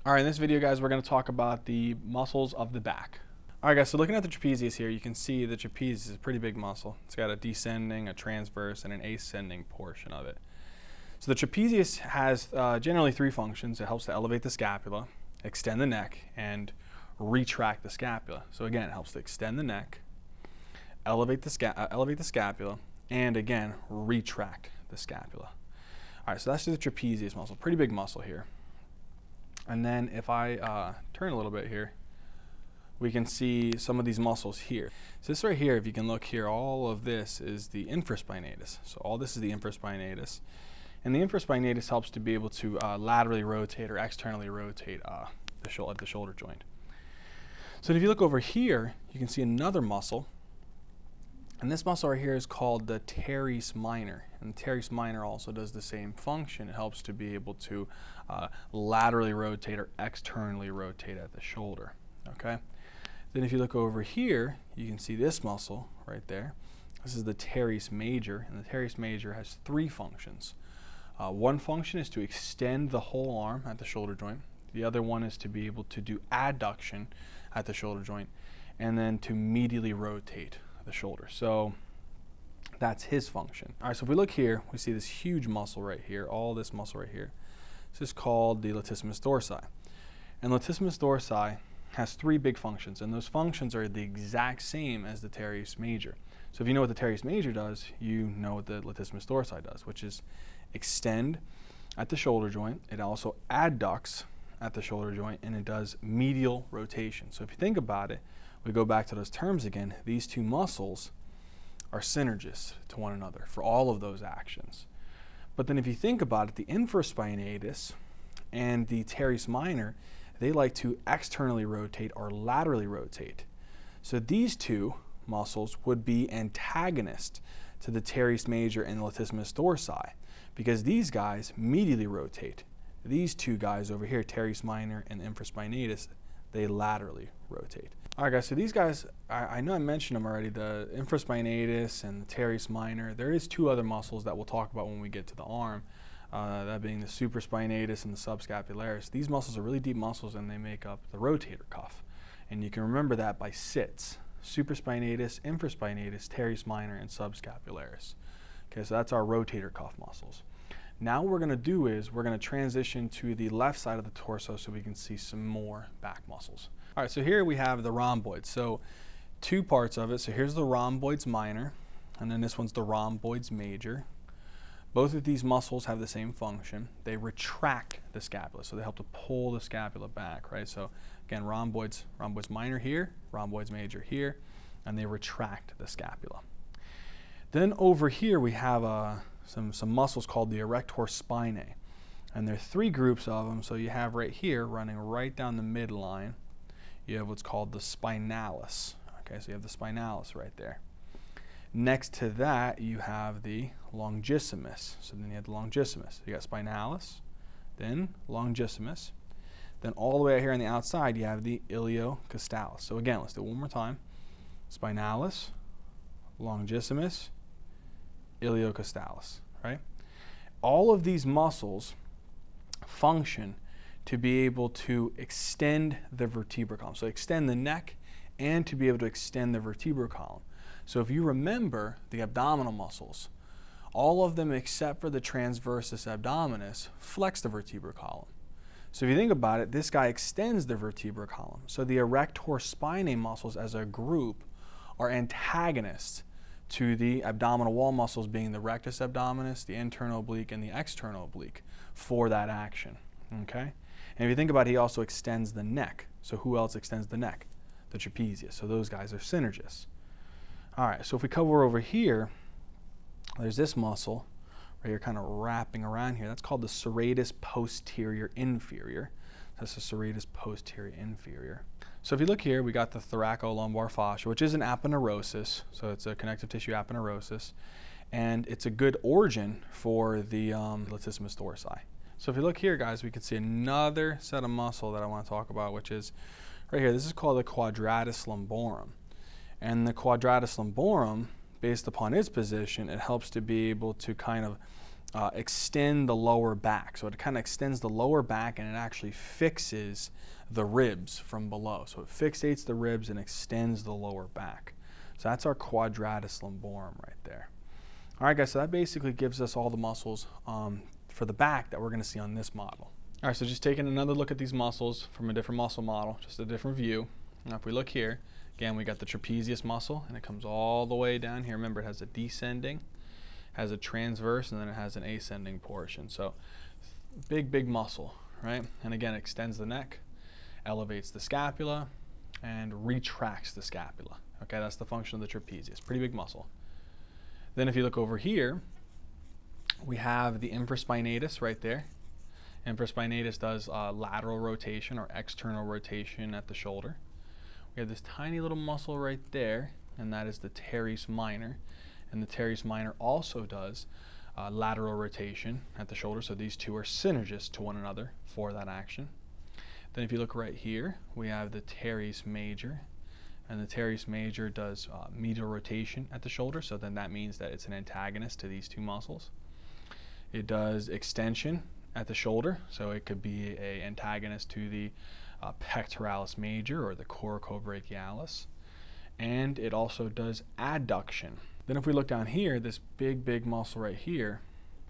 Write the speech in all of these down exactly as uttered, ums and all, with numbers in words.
All right, in this video, guys, we're going to talk about the muscles of the back. All right, guys, so looking at the trapezius here, you can see the trapezius is a pretty big muscle. It's got a descending, a transverse, and an ascending portion of it. So the trapezius has uh, generally three functions. It helps to elevate the scapula, extend the neck, and retract the scapula. So again, it helps to extend the neck, elevate the, sca uh, elevate the scapula, and again, retract the scapula. All right, so that's the trapezius muscle, pretty big muscle here. And then if I uh, turn a little bit here, we can see some of these muscles here. So this right here, if you can look here, all of this is the infraspinatus. So all this is the infraspinatus. And the infraspinatus helps to be able to uh, laterally rotate or externally rotate uh, the, sho the shoulder joint. So if you look over here, you can see another muscle. And this muscle right here is called the Teres Minor. And the Teres Minor also does the same function. It helps to be able to uh, laterally rotate or externally rotate at the shoulder. Okay. Then if you look over here, you can see this muscle right there. This is the Teres Major, and the Teres Major has three functions. Uh, one function is to extend the whole arm at the shoulder joint. The other one is to be able to do adduction at the shoulder joint, and then to medially rotate the shoulder. So that's his function. All right, so if we look here, we see this huge muscle right here, all this muscle right here. This is called the Latissimus Dorsi. And Latissimus Dorsi has three big functions, and those functions are the exact same as the Teres Major. So if you know what the Teres Major does, you know what the Latissimus Dorsi does, which is extend at the shoulder joint. It also adducts at the shoulder joint, and it does medial rotation. So if you think about it, we go back to those terms again. These two muscles are synergist to one another for all of those actions. But then if you think about it, the Infraspinatus and the Teres Minor, they like to externally rotate or laterally rotate. So these two muscles would be antagonist to the Teres Major and the Latissimus Dorsi, because these guys medially rotate. These two guys over here, Teres Minor and Infraspinatus, they laterally rotate. All right, guys, so these guys, I, I know I mentioned them already, the Infraspinatus and the Teres Minor. There is two other muscles that we'll talk about when we get to the arm, uh, that being the Supraspinatus and the subscapularis. These muscles are really deep muscles, and they make up the rotator cuff. And you can remember that by S I Ts: Superspinatus, Infraspinatus, Teres Minor, and subscapularis. Okay, so that's our rotator cuff muscles. Now what we're going to do is we're going to transition to the left side of the torso so we can see some more back muscles. All right, so here we have the rhomboids. So two parts of it. So here's the rhomboids minor, and then this one's the rhomboids major. Both of these muscles have the same function. They retract the scapula, so they help to pull the scapula back, right? So again, rhomboids, rhomboids minor here, rhomboids major here, and they retract the scapula. Then over here we have a Some, some muscles called the Erector Spinae. And there are three groups of them. So you have right here, running right down the midline, you have what's called the spinalis. Okay, so you have the spinalis right there. Next to that, you have the longissimus. So then you have the longissimus. You got spinalis, then longissimus. Then all the way out here on the outside, you have the iliocostalis. So again, let's do it one more time. Spinalis, longissimus, iliocostalis, right? All of these muscles function to be able to extend the vertebral column. So extend the neck and to be able to extend the vertebral column. So if you remember the abdominal muscles, all of them except for the transversus abdominis flex the vertebral column. So if you think about it, this guy extends the vertebral column. So the Erector Spinae muscles as a group are antagonists to the abdominal wall muscles, being the rectus abdominis, the internal oblique, and the external oblique for that action. Okay? And if you think about it, he also extends the neck. So who else extends the neck? The trapezius. So those guys are synergists. All right, so if we cover over here, there's this muscle right here kind of wrapping around here. That's called the Serratus posterior inferior. That's the Serratus posterior inferior. So if you look here, we got the thoracolumbar fascia, which is an aponeurosis. So it's a connective tissue aponeurosis. And it's a good origin for the um, Latissimus dorsi. So if you look here, guys, we can see another set of muscle that I want to talk about, which is right here. This is called the Quadratus Lumborum. And the Quadratus Lumborum, based upon its position, it helps to be able to kind of uh, extend the lower back. So it kind of extends the lower back and it actually fixes the ribs from below. So it fixates the ribs and extends the lower back. So that's our Quadratus Lumborum right there. All right, guys, so that basically gives us all the muscles um, for the back that we're going to see on this model. All right, so just taking another look at these muscles from a different muscle model, just a different view. Now if we look here, again, we got the trapezius muscle, and it comes all the way down here. Remember, it has a descending, has a transverse, and then it has an ascending portion. So big, big muscle, right? And again, it extends the neck, elevates the scapula, and retracts the scapula. Okay, that's the function of the trapezius. Pretty big muscle. Then if you look over here, we have the infraspinatus right there. Infraspinatus does uh, lateral rotation or external rotation at the shoulder. We have this tiny little muscle right there, and that is the Teres Minor. And the Teres Minor also does uh, lateral rotation at the shoulder, so these two are synergist to one another for that action. Then if you look right here, we have the Teres Major. And the Teres Major does uh, medial rotation at the shoulder, so then that means that it's an antagonist to these two muscles. It does extension at the shoulder, so it could be an antagonist to the uh, Pectoralis Major or the Coracobrachialis. And it also does adduction. Then if we look down here, this big, big muscle right here,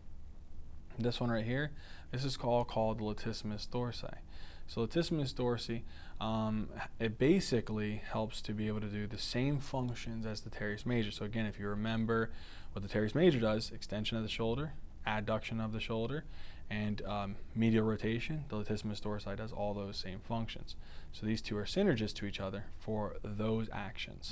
this one right here, this is called, called the Latissimus Dorsi. So Latissimus Dorsi, um, it basically helps to be able to do the same functions as the Teres Major. So again, if you remember what the Teres Major does, extension of the shoulder, adduction of the shoulder, and um, medial rotation, the Latissimus Dorsi does all those same functions. So these two are synergist to each other for those actions.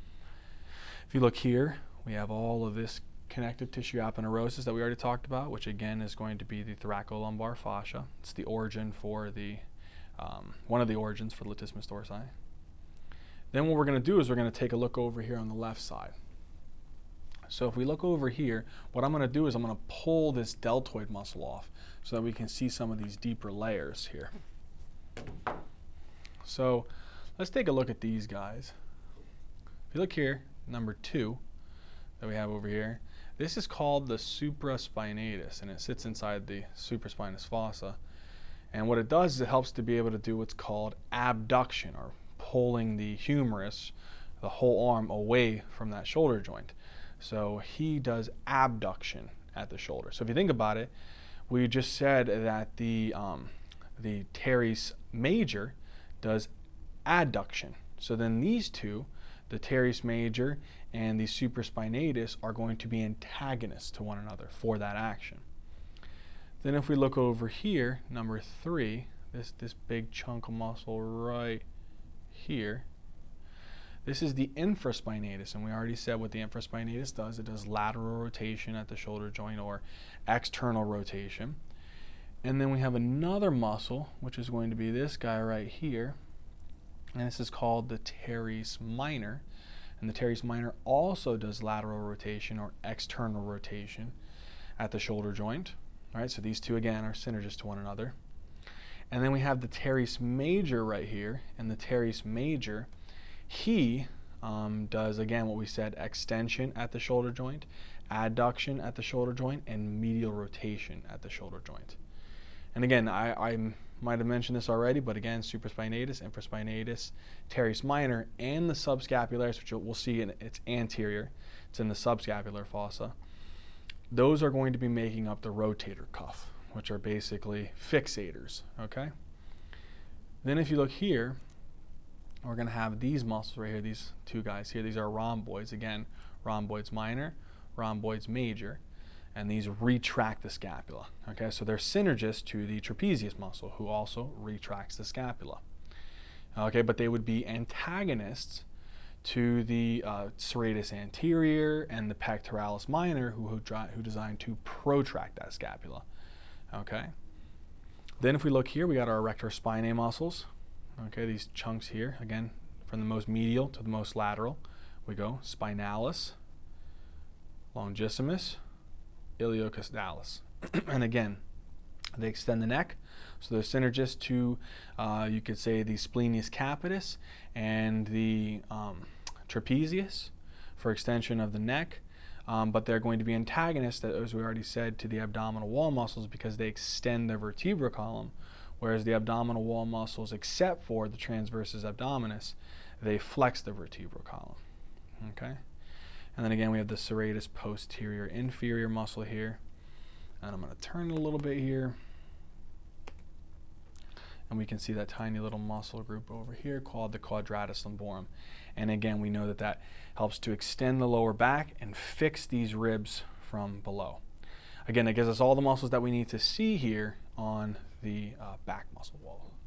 If you look here, we have all of this connective tissue aponeurosis that we already talked about, which again is going to be the thoracolumbar fascia. It's the origin for the Um, one of the origins for the Latissimus Dorsi. Then what we're going to do is we're going to take a look over here on the left side. So if we look over here, what I'm going to do is I'm going to pull this deltoid muscle off so that we can see some of these deeper layers here. So let's take a look at these guys. If you look here, number two that we have over here, this is called the Supraspinatus, and it sits inside the supraspinous fossa. And what it does is it helps to be able to do what's called abduction, or pulling the humerus, the whole arm, away from that shoulder joint. So he does abduction at the shoulder. So if you think about it, we just said that the, um, the Teres Major does adduction. So then these two, the Teres Major and the Supraspinatus, are going to be antagonists to one another for that action. Then if we look over here, number three, this, this big chunk of muscle right here, this is the Infraspinatus, and we already said what the Infraspinatus does. It does lateral rotation at the shoulder joint, or external rotation. And then we have another muscle, which is going to be this guy right here, and this is called the Teres Minor. And the Teres Minor also does lateral rotation or external rotation at the shoulder joint. All right, so these two again are synergist to one another. And then we have the Teres Major right here, and the Teres Major, he um, does again what we said: extension at the shoulder joint, adduction at the shoulder joint, and medial rotation at the shoulder joint. And again, I, I might have mentioned this already, but again, Superspinatus, Infraspinatus, Teres Minor, and the subscapularis, which we'll see in its anterior, it's in the subscapular fossa. Those are going to be making up the rotator cuff, which are basically fixators, okay? Then if you look here, we're going to have these muscles right here, these two guys here. These are rhomboids. Again, rhomboids minor, rhomboids major, and these retract the scapula, okay? So they're synergist to the trapezius muscle, who also retracts the scapula, okay? But they would be antagonists to the uh, serratus anterior and the pectoralis minor, who, who, who designed to protract that scapula. Okay. Then if we look here, we got our Erector Spinae muscles. Okay, these chunks here, again, from the most medial to the most lateral, we go spinalis, longissimus, iliocostalis. And again, they extend the neck, so they're synergist to, uh, you could say, the splenius capitis and the um, trapezius for extension of the neck. Um, but they're going to be antagonists, as we already said, to the abdominal wall muscles because they extend the vertebral column, whereas the abdominal wall muscles, except for the transversus abdominis, they flex the vertebral column. Okay? And then again, we have the serratus posterior inferior muscle here. And I'm going to turn it a little bit here. And we can see that tiny little muscle group over here called the Quadratus Lumborum. And again, we know that that helps to extend the lower back and fix these ribs from below. Again, it gives us all the muscles that we need to see here on the uh, back muscle wall.